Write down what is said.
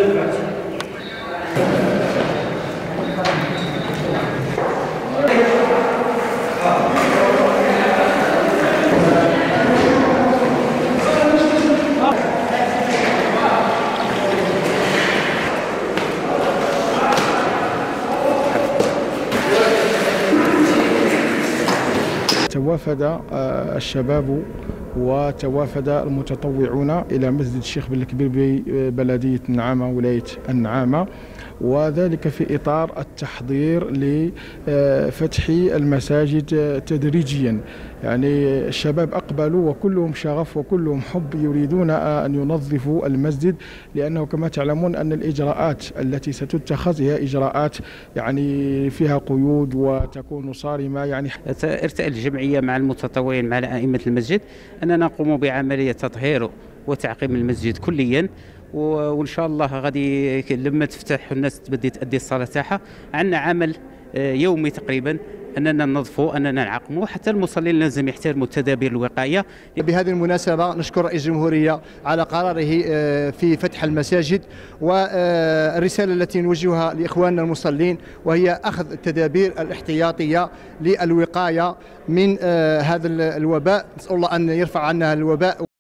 توافد الشباب وتوافد المتطوعون إلى مسجد الشيخ بلكبير ببلدية النعامة ولاية النعامة، وذلك في إطار التحضير لفتح المساجد تدريجيا. يعني الشباب أقبلوا وكلهم شغف وكلهم حب، يريدون أن ينظفوا المسجد، لأنه كما تعلمون أن الإجراءات التي ستتخذ هي إجراءات يعني فيها قيود وتكون صارمة. يعني ارتأت الجمعية مع المتطوعين مع أئمة المسجد أننا نقوم بعملية تطهير وتعقيم المسجد كليا، وإن شاء الله غادي لما تفتح الناس تبدي تأدي الصلاة تاعها. عندنا عمل يومي تقريبا أننا ننظفوا، أننا نعقموا، حتى المصلين لازم يحترموا التدابير الوقائية. بهذه المناسبة نشكر رئيس الجمهورية على قراره في فتح المساجد، والرسالة التي نوجهها لإخواننا المصلين وهي أخذ التدابير الاحتياطية للوقاية من هذا الوباء. نسأل الله أن يرفع عنا الوباء.